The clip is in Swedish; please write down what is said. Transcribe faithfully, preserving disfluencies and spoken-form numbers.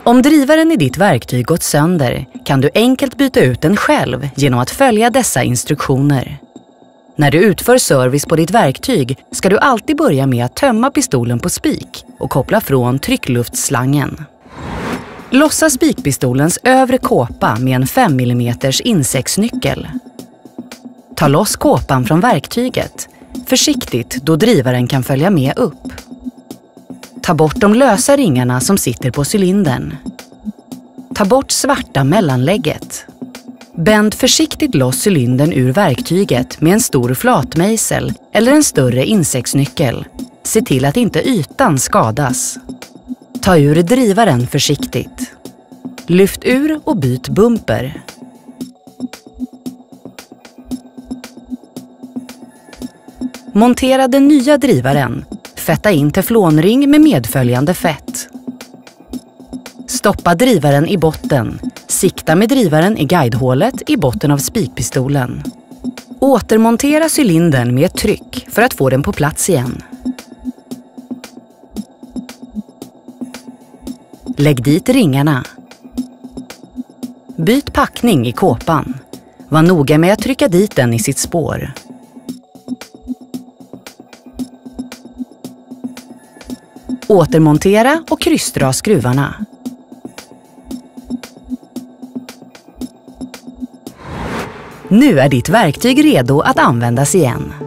Om drivaren i ditt verktyg gått sönder kan du enkelt byta ut den själv genom att följa dessa instruktioner. När du utför service på ditt verktyg ska du alltid börja med att tömma pistolen på spik och koppla från tryckluftsslangen. Lossa spikpistolens övre kåpa med en fem millimeter insektsnyckel. Ta loss kåpan från verktyget, försiktigt då drivaren kan följa med upp. Ta bort de lösa ringarna som sitter på cylindern. Ta bort svarta mellanlägget. Bänd försiktigt loss cylindern ur verktyget med en stor flatmejsel eller en större insektsnyckel. Se till att inte ytan skadas. Ta ur drivaren försiktigt. Lyft ur och byt bumper. Montera den nya drivaren. Fetta in teflonring med medföljande fett. Stoppa drivaren i botten. Sikta med drivaren i guidehålet i botten av spikpistolen. Återmontera cylindern med ett tryck för att få den på plats igen. Lägg dit ringarna. Byt packning i kåpan. Var noga med att trycka dit den i sitt spår. Återmontera och kryssdra skruvarna. Nu är ditt verktyg redo att användas igen.